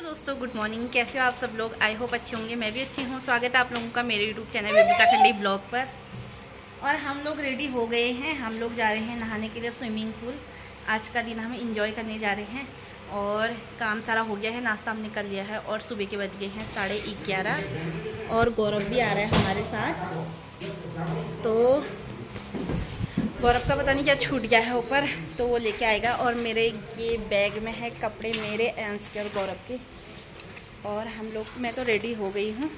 दोस्तों, good morning. कैसे हो आप सब लोग? आई होप अच्छे होंगे। मैं भी अच्छी हूँ। स्वागत है आप लोगों का मेरे YouTube channel Babita Khandi blog पर। और हम लोग रेडी हो गए हैं। हम लोग जा रहे हैं नहाने के लिए स्विमिंग पूल। आज का दिन हम इंजॉय करने जा रहे हैं और काम सारा हो गया है। नाश्ता हमने कर लिया है और सुबह के बज गए हैं 11:30 और गौरव भी आ रहा है हमारे साथ। तो गौरव का पता नहीं क्या छूट गया है ऊपर, तो वो लेके आएगा। और मेरे ये बैग में है कपड़े मेरे, एंस के और गौरव के। और हम लोग, मैं तो रेडी हो गई हूँ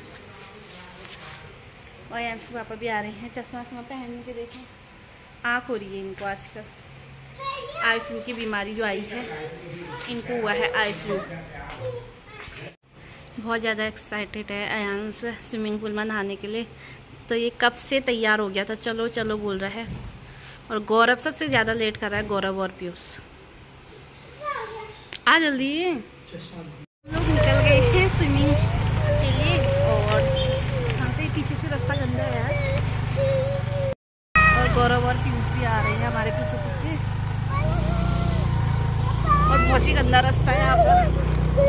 और एंस के पापा भी आ रहे हैं। चश्मा वश्मा पहन के देखें, आँख हो रही है इनको आजकल। आई फ्लू की बीमारी जो आई है, इनको हुआ है आई फ्लू। बहुत ज़्यादा एक्साइटेड है अयांश स्विमिंग पूल में नहाने के लिए। तो ये कब से तैयार हो गया था, चलो चलो बोल रहा है। और गौरव सबसे ज़्यादा लेट कर रहा है, गौरव और पीयूष। आ जल्दी। लोग निकल गए हैं स्विमिंग के लिए और हमसे पीछे से रास्ता गंदा है यार। और गौरव और पीयूष भी आ रहे हैं हमारे पीछे पीछे। और बहुत ही गंदा रास्ता है यहाँ पर।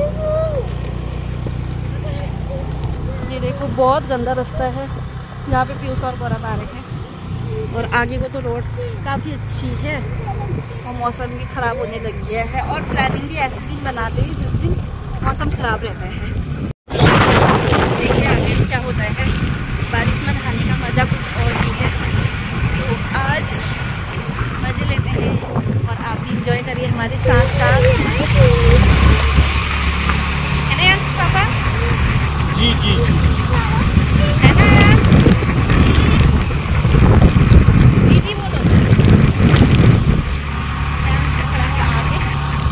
ये देखो, बहुत गंदा रास्ता है। यहाँ पे पीयूष और गौरव आ रहे हैं। और आगे को तो रोड काफ़ी अच्छी है और मौसम भी ख़राब होने लग गया है। और प्लानिंग भी ऐसे दिन बनाते हैं जिस दिन मौसम ख़राब रहता है। देखिए आगे भी क्या होता है। बारिश में नहाने का मज़ा कुछ और भी है। तो आज मज़े लेते हैं और आप भी इंजॉय करिए हमारे साथ साथ। है ना यार पापा? जी जी है ना यार? दीदी बोलो। खड़ा है आगे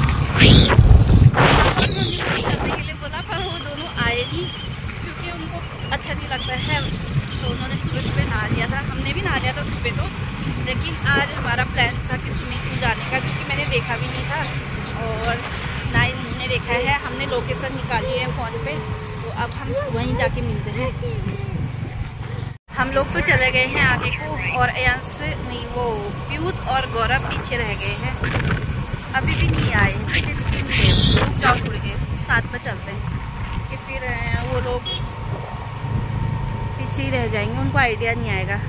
करने के लिए बोला, पर वो दोनों आए नहीं क्योंकि उनको अच्छा नहीं लगता है। तो उन्होंने सुबह सुबह नहा लिया था, हमने भी नहा लिया था सुबह तो। लेकिन आज हमारा प्लान था कि स्विमिंग पूल जाने का, क्योंकि मैंने देखा भी नहीं था और ना ही उन्होंने देखा है। हमने लोकेशन निकाली है फ़ोन पे, तो अब हम वहीं जाके मिलते हैं। हम लोग तो चले गए हैं आगे को और अयांश नहीं, वो पीयूष और गौरव पीछे रह गए हैं। अभी भी नहीं आए, पीछे पीछे नहीं गए। रुक जाओ थोड़ी देर, साथ में चलते हैं कि फिर वो लोग पीछे ही रह जाएंगे, उनको आइडिया नहीं आएगा।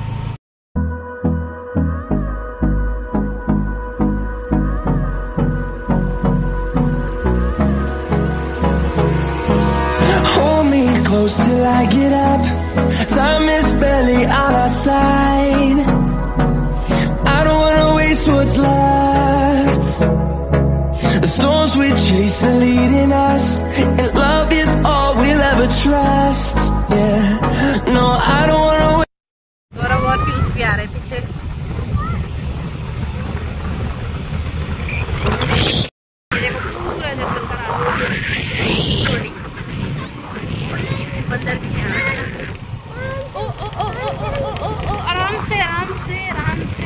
Close till I get up. Time is barely on our side. I don't wanna waste what's left. The storms we chase are leading us, and love is all we'll ever trust. Yeah, no, I don't wanna waste. गौरव और पीयूष भी आ रहे पीछे। देखो पूरा जंगल का रास्ता, बंदर भी है। ओ ओ ओ ओ ओ ओ ओ, आराम से आराम से आराम से।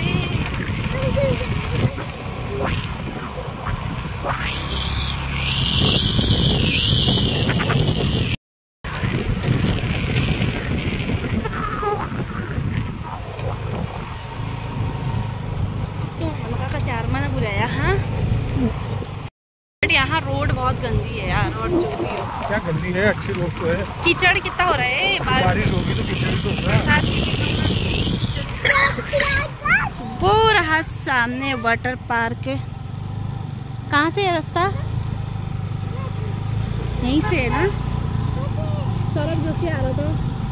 का चार माना बुलाया। हाँ, यहाँ रोड बहुत गंदी है यार। रोड जो भी हो, क्या गंदी है, अच्छी रोड तो है। कीचड़ कितना हो रहा है। बारिश होगी तो कीचड़ तो होगा। वो रहा सामने वाटर पार्क। कहाँ से है रास्ता? यहीं से है ना? सौरभ जोशी आ रहा था।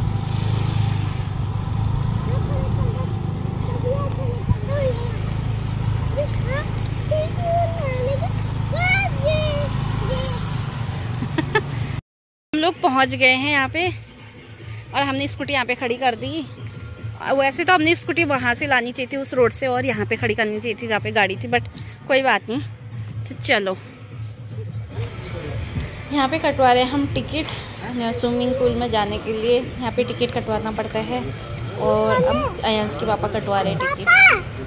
हम लोग पहुंच गए हैं यहाँ पे और हमने स्कूटी यहाँ पे खड़ी कर दी। वैसे तो हमने स्कूटी वहाँ से लानी चाहिए थी, उस रोड से, और यहाँ पे खड़ी करनी चाहिए थी जहाँ पे गाड़ी थी, बट कोई बात नहीं। तो चलो, यहाँ पे कटवा रहे हैं हम टिकट स्विमिंग पूल में जाने के लिए। यहाँ पे टिकट कटवाना पड़ता है और अब अयांश के पापा कटवा रहे हैं टिकट।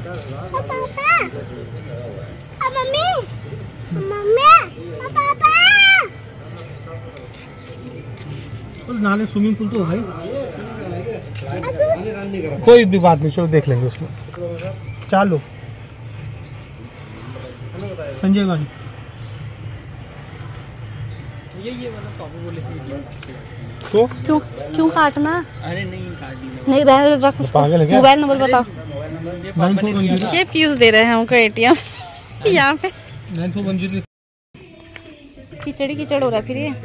नाले स्विमिंग पूल तो भाई कोई भी बात नहीं, चलो देख लेंगे उसमें। चलो संजय गांधी ये वाला पापा बोले तो क्यों क्यों काटना? अरे नहीं काटना नहीं रख उसको। पागल है क्या? मोबाइल नंबर बताओ। 9410 ये पीयूष दे रहे हैं हमको एटीएम यहाँ पे 9410 कीचड़ हो रहा है फिर ये।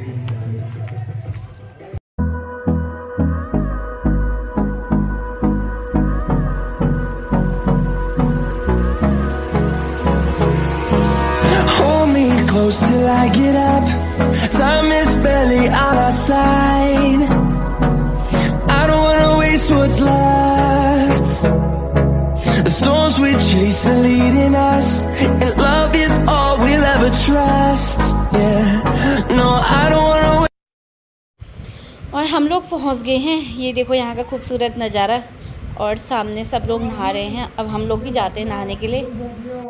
Hold me close till I get up. Time is barely on our side. I don't wanna waste what's left. The storms we chase are leading us, and love is all we'll ever trust. Yeah, no, I don't wanna. और हम लोग पहुँच गए हैं। ये देखो यहाँ का खूबसूरत नज़ारा, और सामने सब लोग नहा रहे हैं। अब हम लोग भी जाते हैं नहाने के लिए।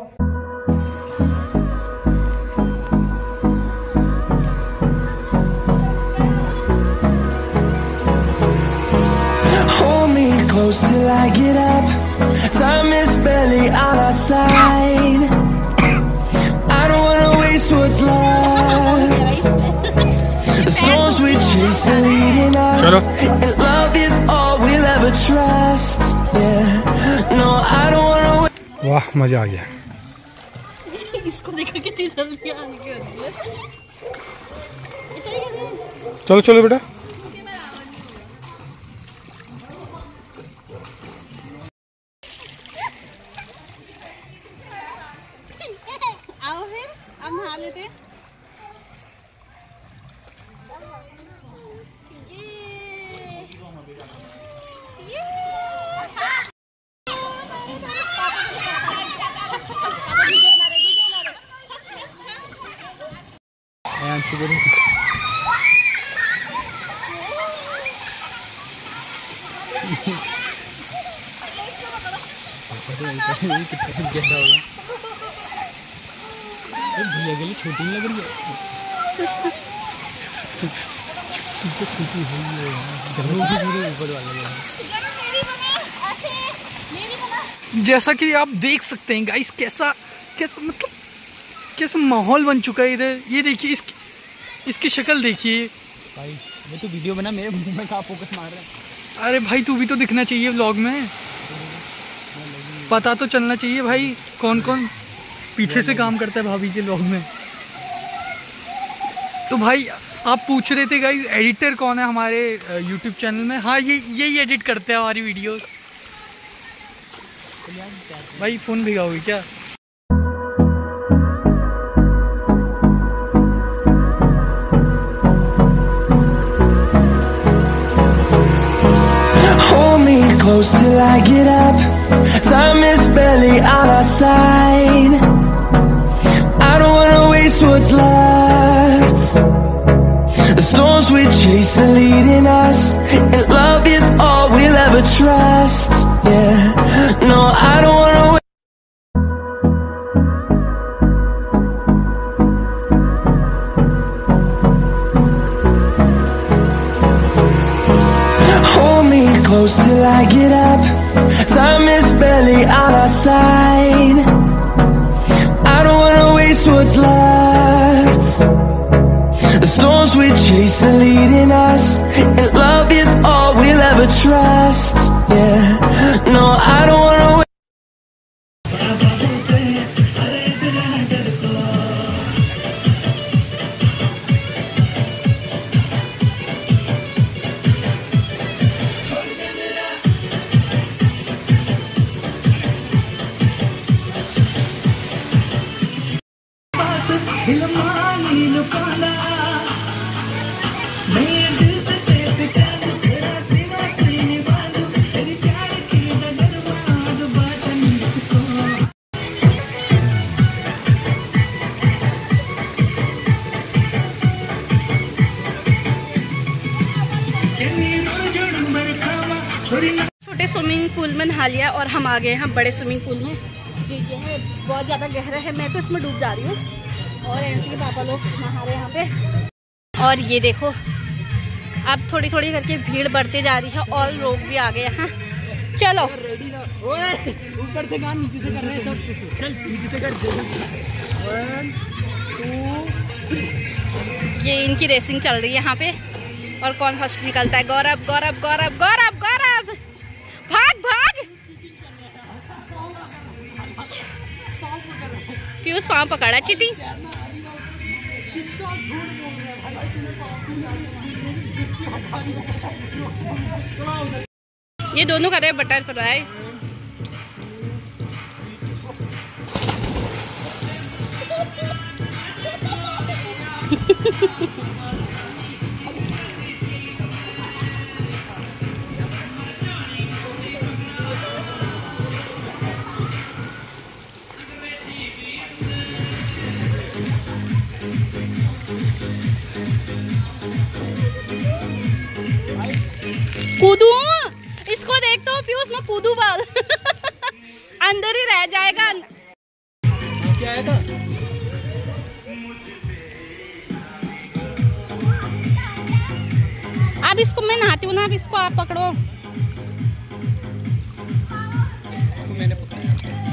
Hold me close till I get up. Time is barely on our side. I don't wanna waste what's left. The storms we chase are leading us, and love is all we'll ever trust. Yeah, no, I don't wanna. वाह मजा आ गया। इसको देखो कितनी जल्दी आने की होती है। चलो चलो बेटा। आओ फिर अब नहा लेते हैं। भैया के लिए छोटी नहीं लग रही है। जैसा कि आप देख सकते हैं गाइस, कैसा मतलब कैसा माहौल बन चुका है इधर। ये देखिए इसकी शक्ल देखिए भाई। मैं तो वीडियो बना, मेरे मुंह में कहाँ फोकस मार रहा है। अरे भाई तू भी तो दिखना चाहिए व्लॉग में, पता तो चलना चाहिए भाई कौन कौन पीछे से काम करता है भाभी के व्लॉग में। तो भाई आप पूछ रहे थे गाइस एडिटर कौन है हमारे यूट्यूब चैनल में। हाँ यही एडिट करते हैं हमारी वीडियोस। भाई फ़ोन भिगाओगे क्या? Hold me close till I get up. Time is barely on our side. I don't wanna waste what's left. The storms we chase are leading us, and love is all we'll ever trust. Yeah, no, I don't wanna wait. Hold me close till I get up. Time is barely on our side. I don't wanna waste what's left. The storms we chase are leading us, and love is all we'll ever trust. Yeah, no, I don't wanna wait. छोटे swimming pool में नहा लिया और हम आ गए हैं बड़े swimming pool में, जो ये है बहुत ज़्यादा गहरा है। मैं तो इसमें डूब जा रही हूँ और एनसी के पापा लोग नहा रहे हैं यहाँ पे। और ये देखो अब थोड़ी थोड़ी करके भीड़ बढ़ती जा रही है और लोग भी आ गए हैं। चलो ऊपर से गान नीचे से कर रहे हैं सब। चल नीचे से कर। 1 2 ये इनकी रेसिंग चल रही है यहाँ पे और कौन फर्स्ट निकलता है। गौरव गौरव गौरव गौरव गौरव भाग भाग। पीयूष पाँव पकड़ा चिटी। ये दोनों कर रहे हैं बटरफ्लाई। कूदू, इसको देख तो पीयूष मैं कूदू बाल अंदर ही रह जाएगा। क्या आया था? अब इसको मैं नहाती हूँ ना, अब इसको आप पकड़ो। मैंने पकड़ा।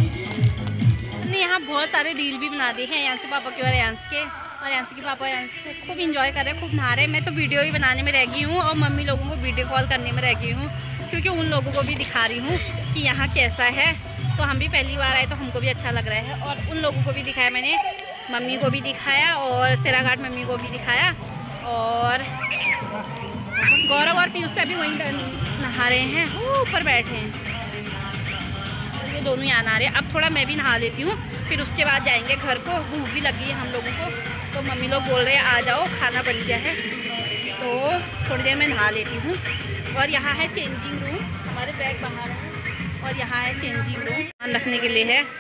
यहाँ बहुत सारे रील भी बना दिए हैं यांसी पापा के और यांस के, और यांसी के पापा यांस से खूब इंजॉय कर रहे हैं, खूब नहा रहे हैं। मैं तो वीडियो ही बनाने में रह गई हूँ और मम्मी लोगों को वीडियो कॉल करने में रह गई हूँ, क्योंकि उन लोगों को भी दिखा रही हूँ कि यहाँ कैसा है। तो हम भी पहली बार आए तो हमको भी अच्छा लग रहा है, और उन लोगों को भी दिखाया मैंने, मम्मी को भी दिखाया और सेराघाट मम्मी को भी दिखाया। और गौरव और पीयूष अभी वहीं नहा रहे हैं, ऊपर बैठे हैं। ये दोनों यहाँ नहा रहे हैं। अब थोड़ा मैं भी नहा लेती हूँ, फिर उसके बाद जाएंगे घर को। भूख भी लगी है हम लोगों को, तो मम्मी लोग बोल रहे हैं आ जाओ खाना बन गया है। तो थोड़ी देर में नहा लेती हूँ। और यहाँ है चेंजिंग रूम, हमारे बैग बाहर है, और यहाँ है चेंजिंग रूम, सामान रखने के लिए है।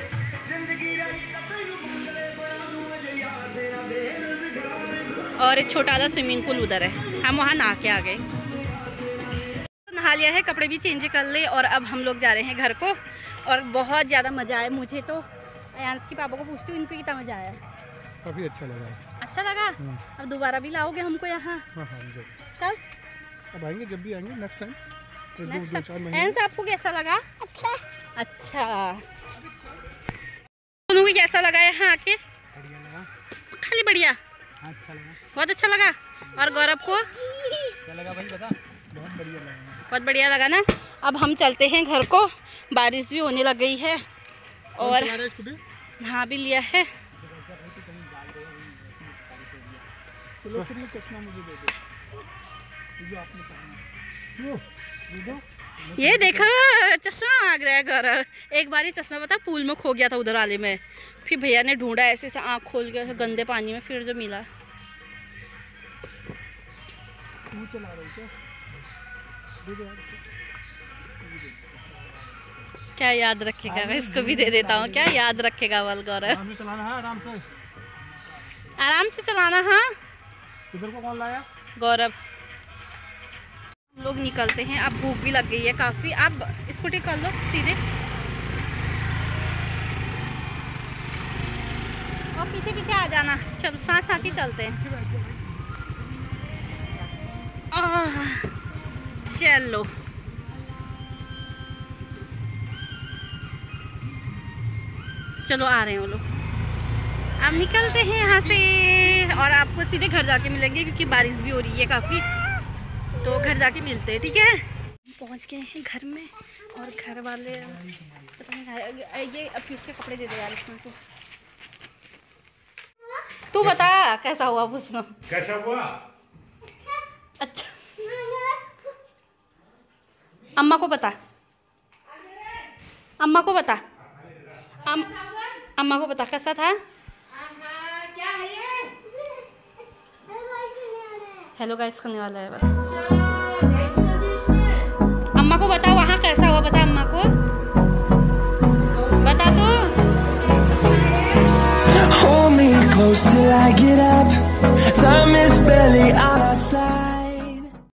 और एक छोटा सा स्विमिंग पूल उधर है, हम वहाँ नहा के आ गए। नहा लिया है, कपड़े भी चेंज कर ले, और अब हम लोग जा रहे हैं घर को। और बहुत ज़्यादा मज़ा आया मुझे तो। यांस के पापा को पूछती हूँ इनको कितना मज़ा आया। काफी अच्छा लगा। अच्छा लगा? अब दोबारा भी लाओगे हमको यहाँ? चल अब आएंगे, जब भी आएंगे नेक्स्ट टाइम। यांस आपको कैसा लगा? अच्छा अच्छा। दोनों को कैसा लगा यहाँ आके? बढ़िया लगा। खाली बढ़िया? अच्छा लगा। बहुत अच्छा लगा। और गौरव को क्या लगा भाई बता? बहुत बढ़िया लगा। बहुत बढ़िया लगा ना। अब हम चलते हैं घर को, बारिश भी होने लग गई है और नहा भी लिया है। चलो फिर ये चश्मा मुझे दे दो, जो आपने पहना। ये देखो चश्मा आ गया है गौरव। एक बार ये चश्मा पता पूल में खो गया था उधर वाले में, फिर भैया ने ढूंढा ऐसे ऐसे आँख खोल के गंदे पानी में, फिर जो मिला। चला रही क्या याद रखेगा? मैं इसको भी दे देता हूँ। क्या याद रखेगा वाल गौरव? आराम से चलाना है, आराम से। आराम से चलाना। हाँ इधर को कौन लाया? गौरव। हम लोग निकलते हैं, अब भूख भी लग गई है काफ़ी। आप स्कूटी कर लो सीधे और पीछे पीछे आ जाना। चलो साथ साथ ही चलते हैं। चलो चलो आ रहे हैं वो लोग। अब निकलते हैं यहाँ से, और आपको सीधे घर जाके मिलेंगे क्योंकि बारिश भी हो रही है काफ़ी। तो घर जाके मिलते हैं, ठीक है? पहुँच गए हैं घर में, और घर वाले पता नहीं ये अब उसके कपड़े दे दो यार इसमें से। तू बता कैसा हुआ? पूछना कैसा हुआ? अच्छा अम्मा को बता, अम्मा को बता, अम्मा को बता कैसा था? क्या है ये? हेलो गाइस करने वाला है। अम्मा को बता वहाँ कैसा हुआ, बता अम्मा को, बता तो। Hold me close till I get up. Time is barely on